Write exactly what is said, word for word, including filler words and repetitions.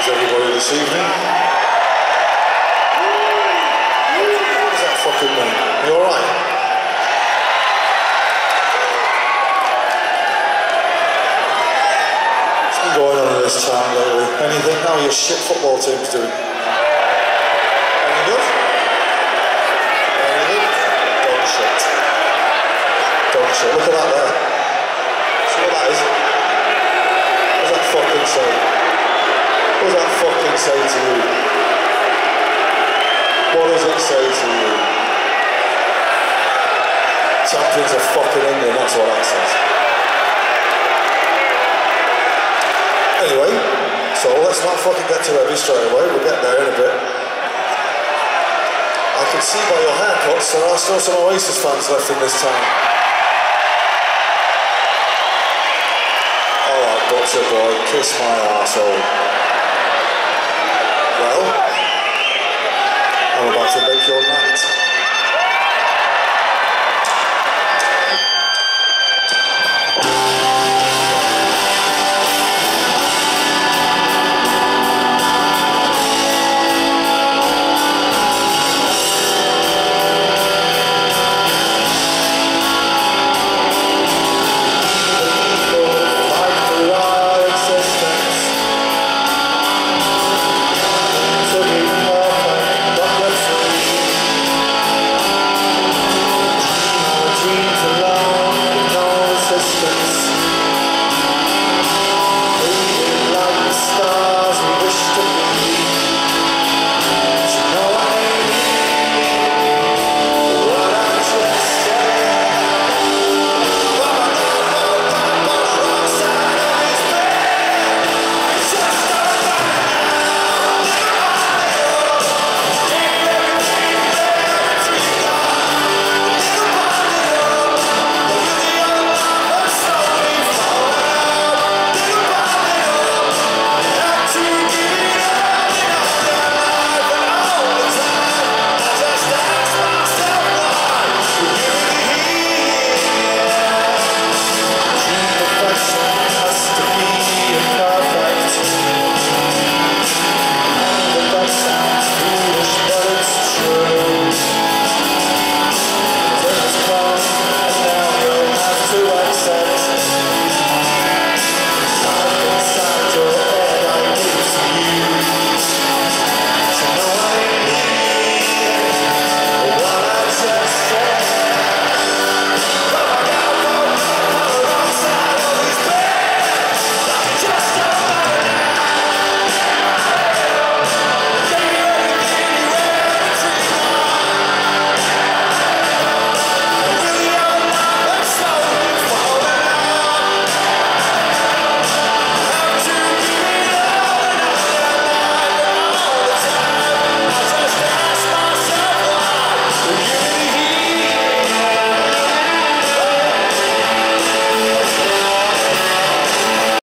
How's everybody this evening? What does that fucking mean? You alright? What's been going on in this town lately? Anything? How are your shit football teams doing? Any good? Any good? Dog shit. Dog shit. Look at that there. See what that is? What does that fucking say? What does that fucking say to you? What does it say to you? Champions of fucking England, that's what that says. Anyway, so let's not fucking get to Revy straight away, we'll get there in a bit. I can see by your haircuts there are still some Oasis fans left in this town. Alright, butcher boy, kiss my arsehole. Well, I'm about to make your night.